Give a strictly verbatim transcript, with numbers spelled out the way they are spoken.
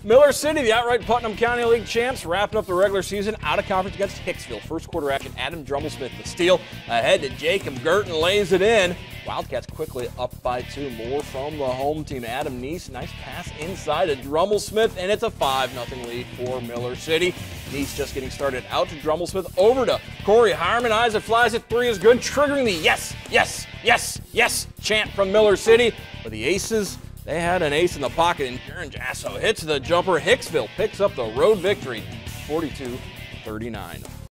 Miller City, the outright Putnam County League champs, wrapping up the regular season out of conference against Hicksville. First quarter action, Adam Drummelsmith the steal. Ahead to Jacob Girton, lays it in. Wildcats quickly up by two. More from the home team. Adam Neese, nice pass inside to Drummelsmith, and it's a five nothing lead for Miller City. Neese just getting started out to Drummelsmith, over to Corey Harmon. Eyes it flies at three is good, triggering the yes, yes, yes, yes chant from Miller City. But the Aces, they had an ace in the pocket, and Jaron Jasso hits the jumper. Hicksville picks up the road victory, forty-two thirty-nine.